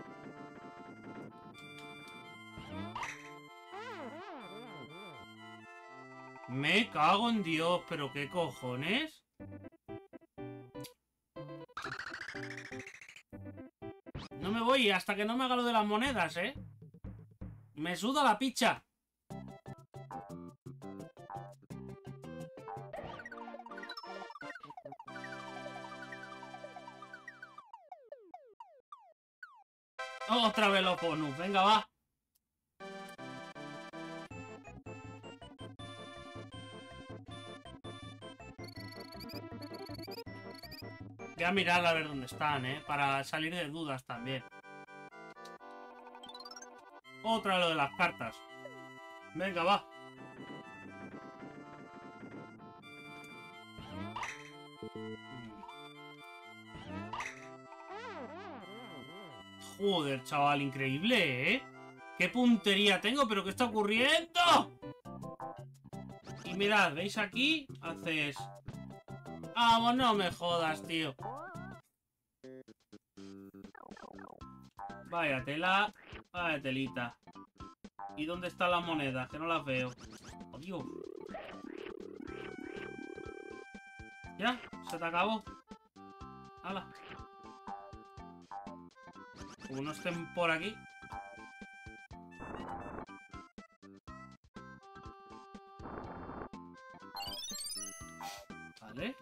Me cago en Dios, pero qué cojones. No me voy hasta que no me haga lo de las monedas, ¿eh? Me suda la picha. Otra vez los bonus, venga, va. Voy a mirar a ver dónde están, para salir de dudas también. Otra lo de las cartas. Venga, va. Joder, chaval, increíble, ¿eh? ¡Qué puntería tengo! ¿Pero qué está ocurriendo? Y mirad, ¿veis aquí? Haces... ¡Vamos, no me jodas, tío! Vaya tela. Vaya telita. ¿Y dónde están las monedas? Que no las veo. ¡Oh, Dios! ¿Ya? ¿Se te acabó? ¡Hala! Como no estén por aquí. Vale.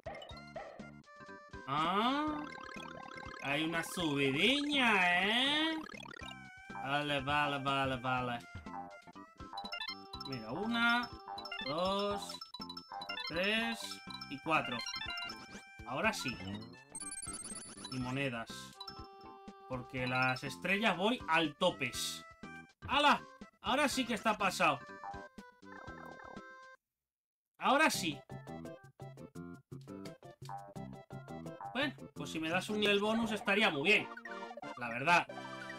Ah. Hay una subidilla, ¿eh? Vale, vale, vale, vale. Mira, 1, 2, 3 y 4. Ahora sí. Y monedas. Porque las estrellas voy al topes. ¡Hala! Ahora sí que está pasado. Ahora sí. Bueno, pues si me das un nivel bonus estaría muy bien. La verdad.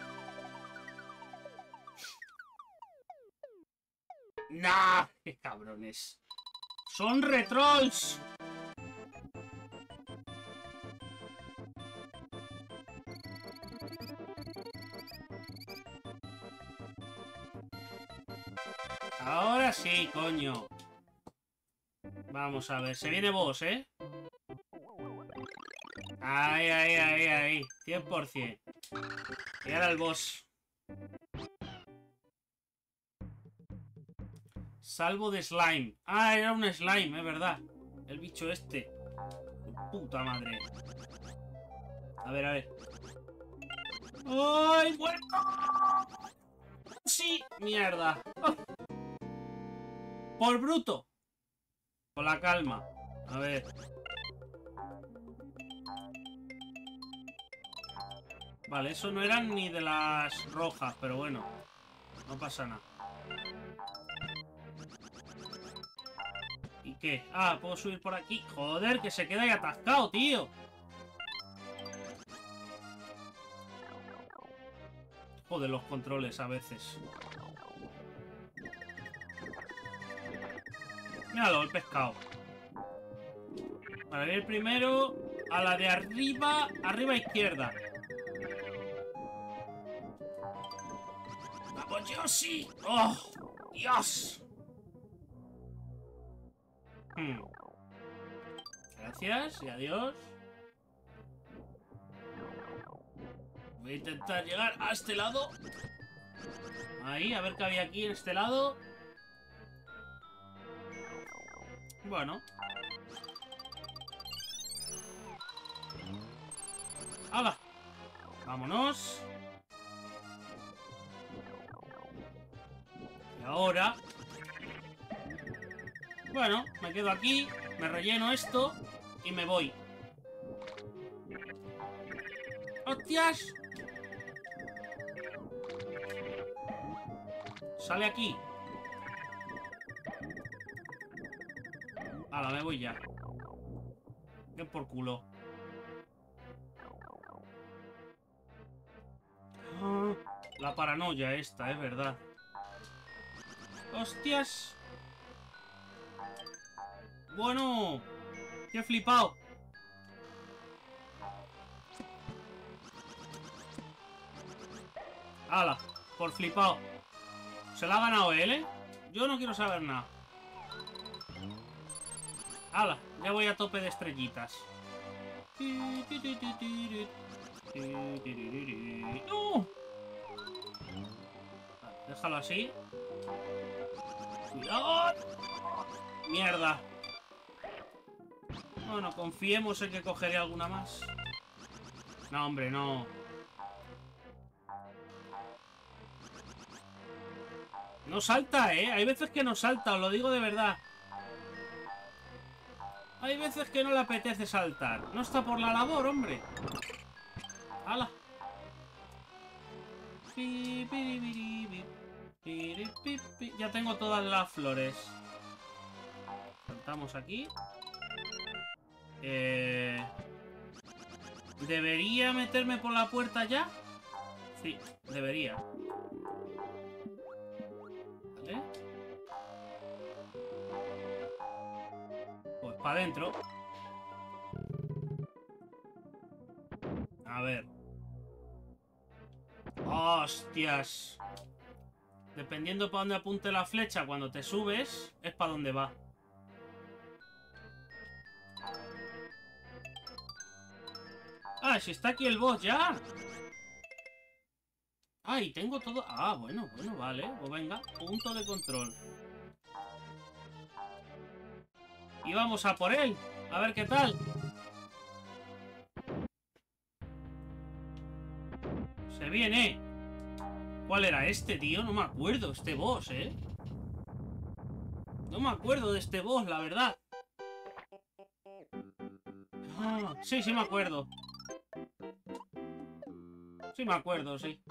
¡Nah! ¡Qué cabrones! ¡Son retrolls! Ahora sí, coño. Vamos a ver, se viene boss, ¿eh? Ahí, ahí, ahí, ahí. 100%. Y ahora el boss. Salvo de slime. Ah, era un slime, es verdad. El bicho este. Puta madre. A ver, a ver. ¡Ay, muerto! Sí, mierda. Oh. Por bruto. Con la calma. A ver. Vale, eso no eran ni de las rojas, pero bueno. No pasa nada. ¿Y qué? Ah, puedo subir por aquí. Joder, que se queda ahí atascado, tío. Joder, los controles a veces. Míralo, el pescado. Para ir primero a la de arriba, arriba izquierda. ¡Vamos, Yoshi! ¡Oh! ¡Dios! Gracias y adiós. Voy a intentar llegar a este lado. Ahí, a ver qué había aquí en este lado. Bueno. ¡Hala! Vámonos. Y ahora... Bueno, me quedo aquí, me relleno esto y me voy. ¡Hostias! Sale aquí. Hala, me voy ya. Ven por culo. Ah, la paranoia esta, es verdad. ¡Hostias! Bueno, qué flipado. ¡Hala! Por flipado. ¿Se la ha ganado él, eh? Yo no quiero saber nada. ¡Hala! Ya voy a tope de estrellitas. ¡No! Déjalo así. ¡Cuidado! ¡Mierda! Bueno, confiemos en que cogeré alguna más. No, hombre, no. No salta, ¿eh? Hay veces que no salta, os lo digo de verdad. Hay veces que no le apetece saltar. No está por la labor, hombre. ¡Hala! Ya tengo todas las flores. Saltamos aquí. ¿Debería meterme por la puerta ya? Sí, debería. Vale. Pues para adentro. A ver. ¡Hostias! Dependiendo para dónde apunte la flecha cuando te subes, es para dónde va. Ah, si está aquí el boss ya. Ah, y tengo todo... Ah, bueno, vale. Pues venga, punto de control. Y vamos a por él. A ver qué tal. Se viene. ¿Cuál era este, tío? No me acuerdo, este boss, ¿eh? No me acuerdo de este boss, la verdad. Ah, sí, sí me acuerdo. Sí me acuerdo, sí.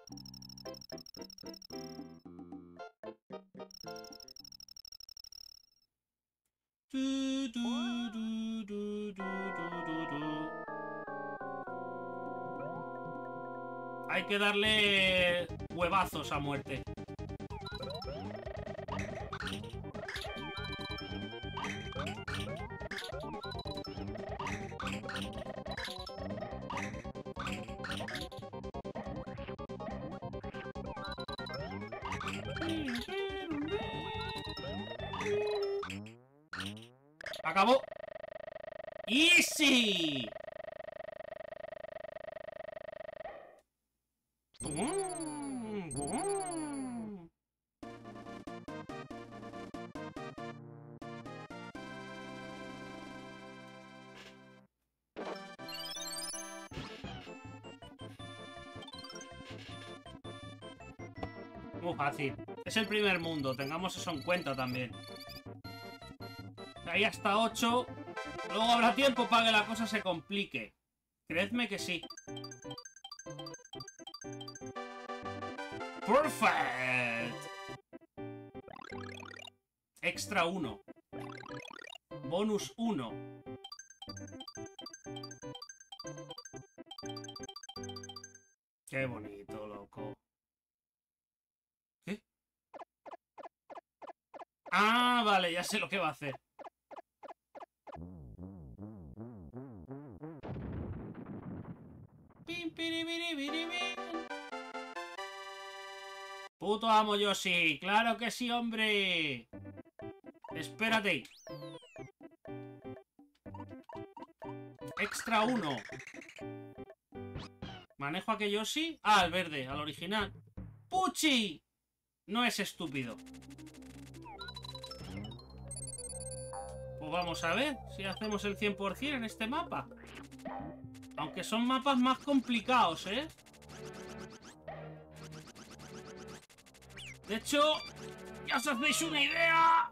Hay que darle huevazos a muerte. ¡Acabó! ¡Easy! Muy fácil. Es el primer mundo, tengamos eso en cuenta también. Hay hasta 8. Luego habrá tiempo para que la cosa se complique. Creedme que sí. ¡Perfect! Extra 1. Bonus 1. Qué bonito, loco. ¿Qué? Ah, vale, ya sé lo que va a hacer. Pim, piribiribiribim. Puto amo Yoshi. Claro que sí, hombre. Espérate. Extra 1. ¿Manejo a que Yoshi? Ah, al verde, al original. ¡Puchi! No es estúpido. Pues vamos a ver si hacemos el 100% en este mapa. Aunque son mapas más complicados, ¿eh? De hecho, ya os hacéis una idea.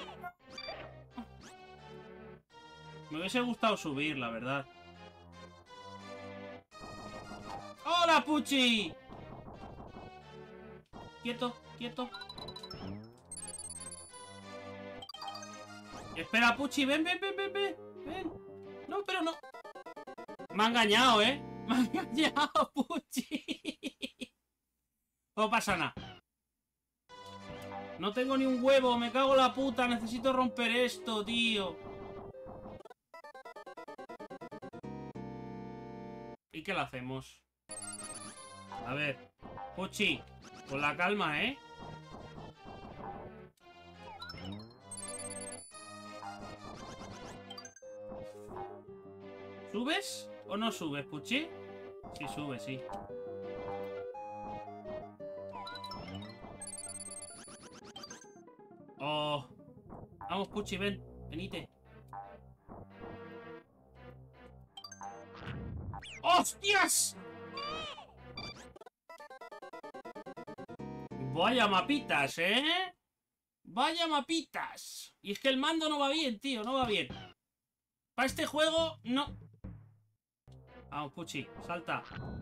Me hubiese gustado subir, la verdad. ¡Hola, Puchi! Quieto, quieto. Espera, Puchi, ven, ven, ven, ven, ven. Ven. No, pero no. Me ha engañado, ¿eh? Me ha engañado, Puchi. No pasa nada. No tengo ni un huevo, me cago en la puta. Necesito romper esto, tío. ¿Y qué le hacemos? A ver, Puchi, con la calma, ¿eh? ¿Subes o no subes, Puchi? Sí, sube, sí. Oh. Vamos, Puchi, ven. Venite. ¡Hostias! Vaya mapitas, ¿eh? Vaya mapitas. Y es que el mando no va bien, tío, no va bien. Para este juego, no. Vamos, Puchi, salta.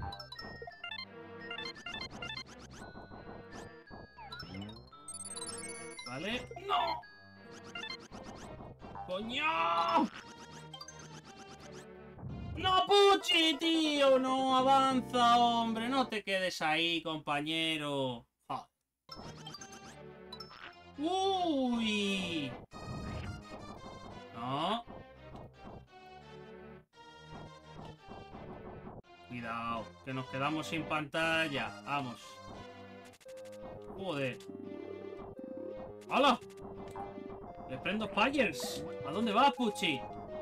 Vale. ¡No! ¡Coño! ¡No, Puchi, tío! ¡No avanza, hombre! No te quedes ahí, compañero. Joder. ¡Uy! No. Cuidado, que nos quedamos sin pantalla. Vamos. Joder. ¡Hala! Le prendo fires. ¿A dónde vas, Puchi?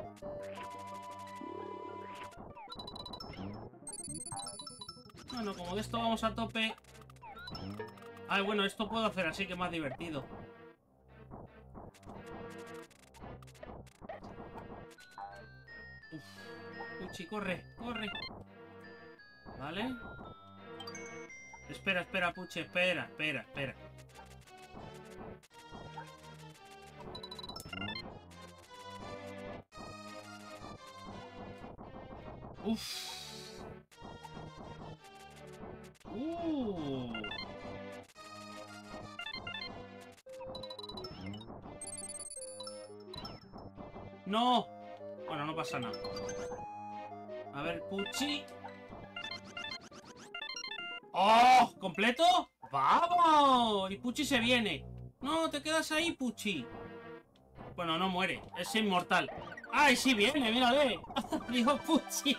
Bueno, como de esto vamos a tope. Ay, bueno, esto puedo hacer así que es más divertido. Uf. Puchi, corre, corre. ¿Vale? Espera, espera, Puchi, espera, espera, espera. Uf. No. Bueno, no pasa nada. A ver, Puchi. ¡Oh! ¿Completo? ¡Vamos! Y Puchi se viene. No, te quedas ahí, Puchi. Bueno, no muere. Es inmortal. ¡Ay, sí viene! ¡Mírale! Dios, Puchi.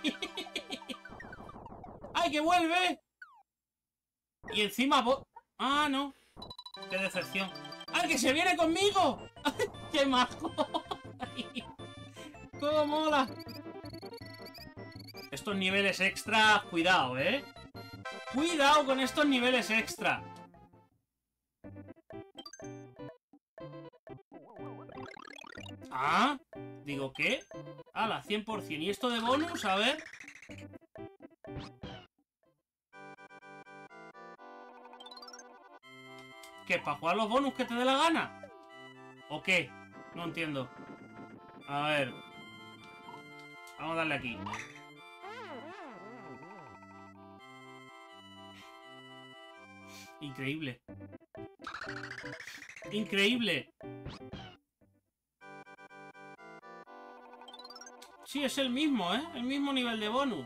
¡Ay, que vuelve! Y encima... ¡Ah, no! ¡Qué decepción! ¡Ay, que se viene conmigo! ¡Qué majo! ¡Cómo mola! Estos niveles extra... Cuidado, ¿eh? ¡Cuidado con estos niveles extra! Ah, digo, ¿qué? ¡Hala, 100%! ¿Y esto de bonus? A ver... ¿Qué? ¿Para jugar los bonus que te dé la gana? ¿O qué? No entiendo. A ver. Vamos a darle aquí. Increíble. Increíble. Sí, es el mismo, ¿eh? El mismo nivel de bonus.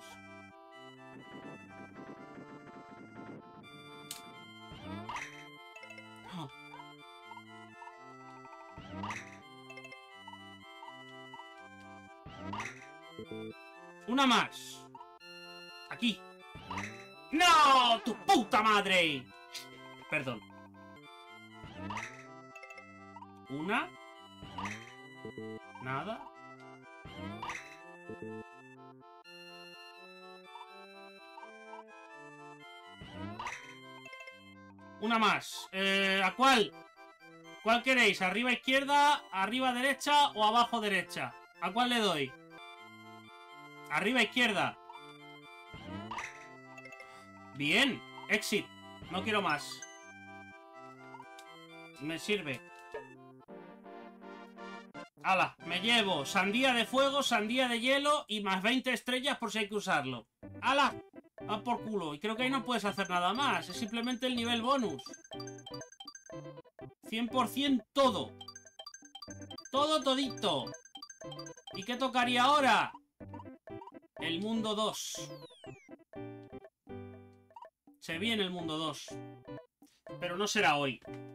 Una más. Aquí. ¡No! ¡Tu puta madre! Perdón. Una. Nada. Una más. ¿A cuál? ¿Cuál queréis? ¿Arriba izquierda, arriba derecha o abajo derecha? ¿A cuál le doy? Arriba izquierda. Bien. Exit. No quiero más. Me sirve. ¡Hala! Me llevo sandía de fuego, sandía de hielo y más 20 estrellas por si hay que usarlo. ¡Hala! Va por culo. Y creo que ahí no puedes hacer nada más. Es simplemente el nivel bonus. 100% todo. Todo todito. ¿Y qué tocaría ahora? El mundo 2. Se viene el mundo 2. Pero no será hoy.